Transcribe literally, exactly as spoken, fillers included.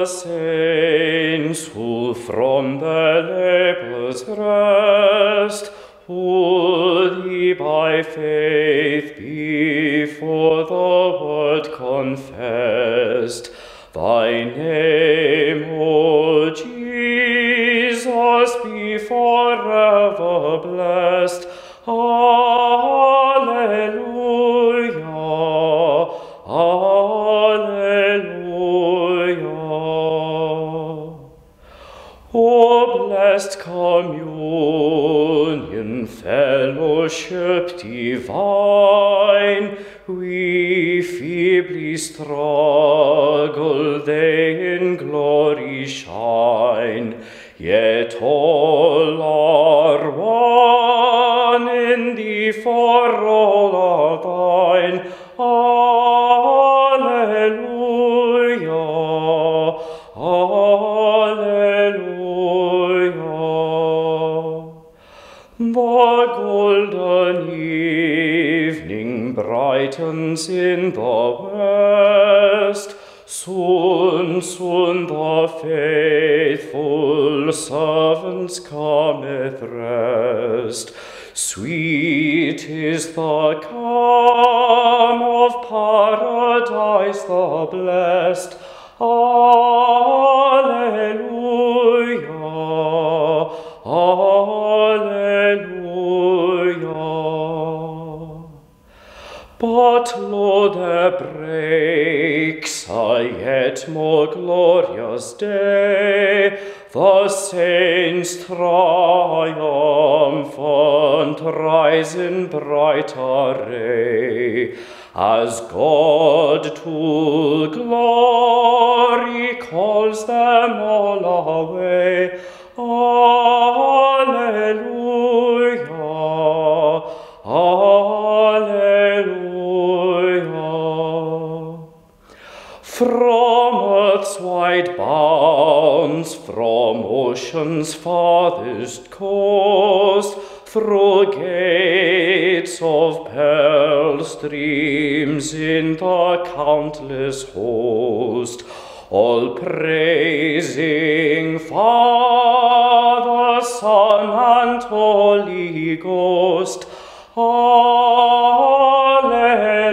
the saints who from their labors rest, who thee by faith before the word confessed. Thy name, O Jesus, be forever blessed. Alleluia, alleluia. O blessed communion, fellowship divine, we feebly struggle, they in glory shine, yet all are one in thee, for all are thine. Alleluia, alleluia. The golden evening brightens in the west, soon, soon the faithful servants cometh rest. Sweet is the calm of paradise the blessed. Alleluia, alleluia. But lo, there breaks a yet more glorious day, the saints triumphant rise in bright array, as God to glory calls them all away. Alleluia, alleluia. From earth's wide bounds, from ocean's farthest coast, through gates of pearl streams in the countless host, all praising Father, Son, and Holy Ghost. Alleluia.